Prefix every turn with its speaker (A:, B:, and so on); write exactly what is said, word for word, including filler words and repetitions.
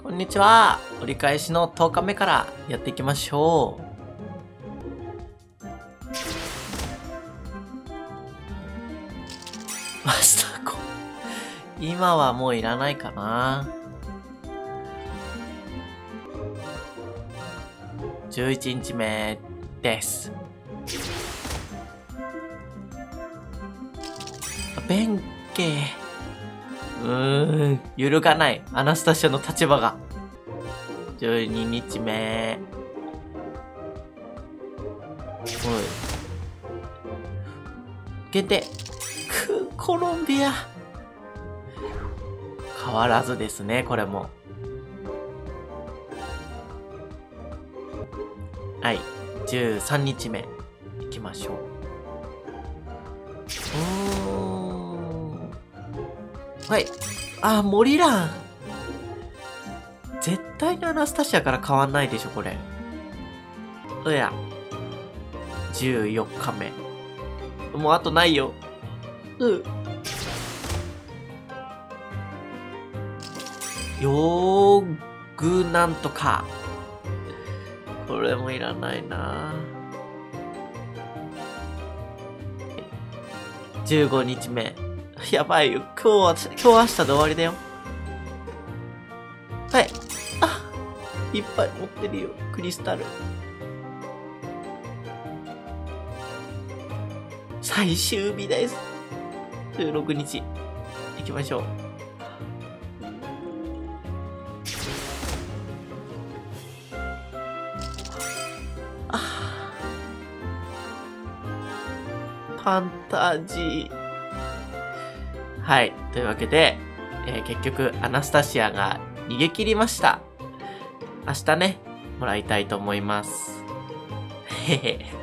A: こんにちは。折り返しのとおかめからやっていきましょう。マスターコン。今はもういらないかな。じゅういちにちめです。弁慶。うーん、揺るがない。アナスタシアの立場が。じゅうににちめ。おい。限定。く、コロンビア。変わらずですね、これも。はい。じゅうさんにちめ。行きましょう。うーん。はい。あ、モリラン。絶対にアナスタシアから変わんないでしょ、これ。うや。じゅうよっかめ。もうあとないよ。うん。よーぐなんとか。これもいらないな。じゅうごにちめ。やばいよ。今日は、今日明日で終わりだよ。はい。あ、いっぱい持ってるよ。クリスタル。最終日です。じゅうろくにち。行きましょう。ファンタジー。はい。というわけで、えー、結局、アナスタシアが逃げ切りました。明日ね、もらいたいと思います。へへ。